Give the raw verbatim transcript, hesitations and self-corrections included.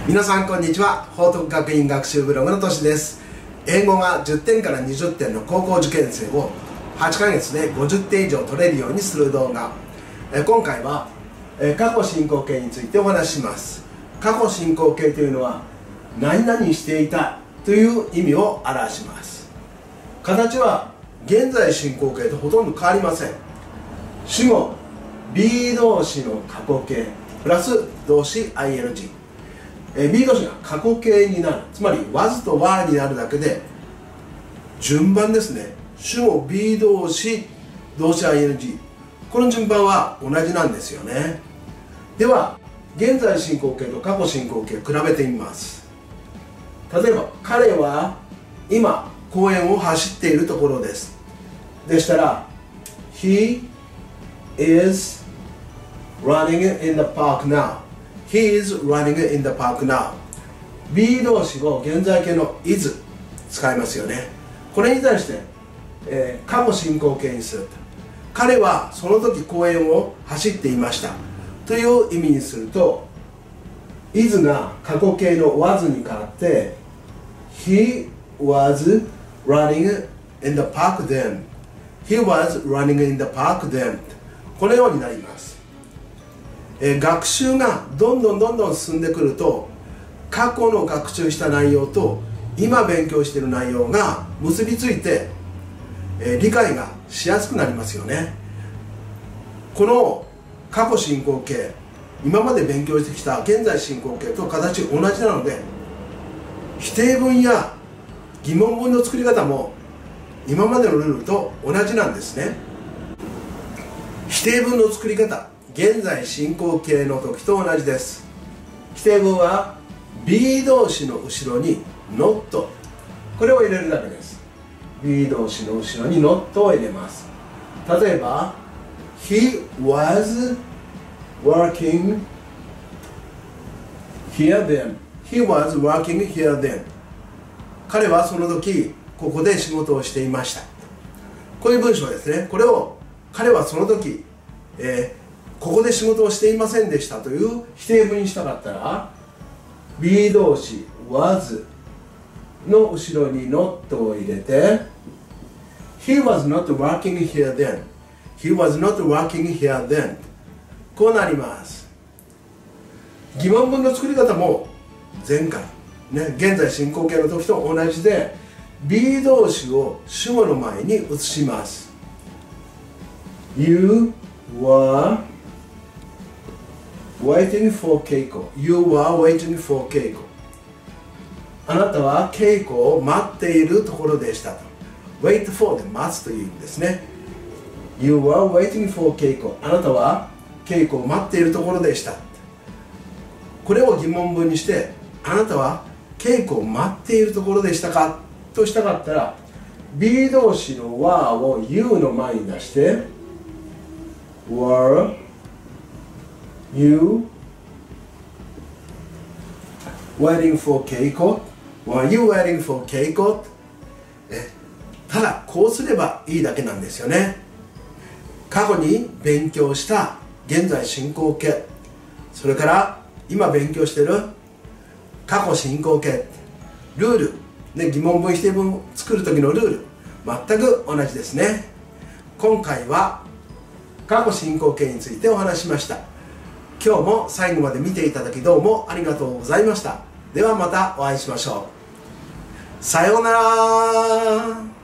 皆さんこんにちは。報徳学院学習ブログのとしです。英語がじゅってんからにじゅってんの高校受験生をはちかげつでごじゅってん以上取れるようにする動画。え今回はえ過去進行形についてお話しします。過去進行形というのは何々していたという意味を表します。形は現在進行形とほとんど変わりません。主語 be 動詞の過去形プラス動詞 アイエヌジー、えー、be 動詞が過去形になる、つまり was と were になるだけで順番ですね。主語 be 動詞動詞 アイエヌジー、 この順番は同じなんですよね。では現在進行形と過去進行形を比べてみます。例えば彼は今公園を走っているところです。でしたら He is running in the park now. He is running in the park now. be 動詞を現在形の is 使いますよね。これに対して、えー、過去進行形にすると、彼はその時公園を走っていましたという意味にすると、 is が過去形の was に変わって He was running in the park then. He was running in the park then. このようになります。えー、学習がどんどんどんどん進んでくると、過去の学習した内容と今勉強している内容が結びついて、えー、理解がしやすくなりますよね。この過去進行形、今まで勉強してきた現在進行形と形同じなので、否定文や疑問文の作り方も今までのルールと同じなんですね。否定文の作り方、現在進行形の時と同じです。否定文は be 動詞の後ろに not、 これを入れるだけです。 be 動詞の後ろに not を入れます。例えば He was working here then. He was working here then. 彼はその時ここで仕事をしていました。こういう文章ですね。これを彼はその時、えー、ここで仕事をしていませんでしたという否定文にしたかったら be 動詞 was の後ろに not を入れて He was not working here then. He was not working here then. こうなります。疑問文の作り方も前回、ね、現在進行形の時と同じで be 動詞を主語の前に移します。 You were waiting for Keiko. You were waiting for Keiko. あなたはケイコを待っているところでしたと。 wait for で待つという意味ですね。 You were waiting for Keiko. あなたはケイコを待っているところでした。これを疑問文にして、あなたはケイコを待っているところでしたかとしたかったら be 動詞の were を you の前に出して were you waiting for Keiko? Were you waiting for Keiko? えただこうすればいいだけなんですよね。過去に勉強した現在進行形、それから今勉強している過去進行形、ルール、ね、疑問文否定文を作る時のルール全く同じですね。今回は過去進行形についてお話ししました。今日も最後まで見ていただきどうもありがとうございました。ではまたお会いしましょう。さようなら。